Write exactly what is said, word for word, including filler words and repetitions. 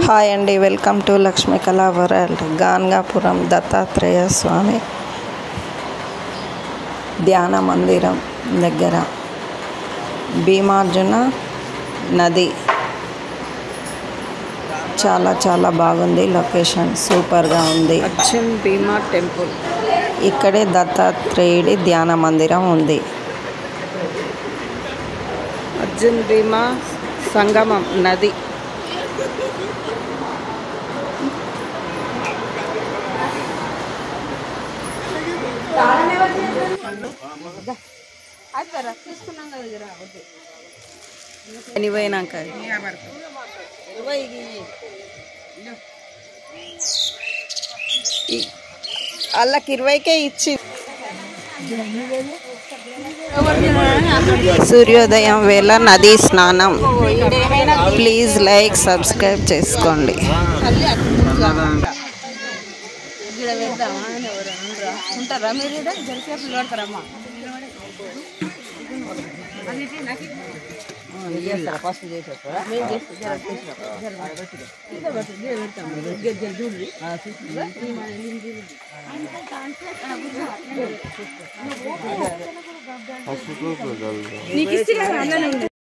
Hi అండి, welcome to Lakshmi కళా world. Gangapuram Dattatreya స్వామి ధ్యాన మందిరం దగ్గర భీమార్జున నది. చాలా చాలా బాగుంది, లొకేషన్ సూపర్గా ఉంది. అర్జున్ భీమా టెంపుల్ ఇక్కడే దత్తాత్రేయుడి ధ్యాన మందిరం ఉంది. అర్జున్ భీమా సంగమం నది. పోయినాక వాళ్ళకి ఇరవైకే ఇచ్చి సూర్యోదయం వేళ నదీ స్నానం. ప్లీజ్ లైక్ సబ్స్క్రైబ్ చేసుకోండి. ఉంటారా మీరు జరిసేపు నిలబడతారమ్మా? ఫస్ట్ చేసేస్తారా? నీకు ఇస్తే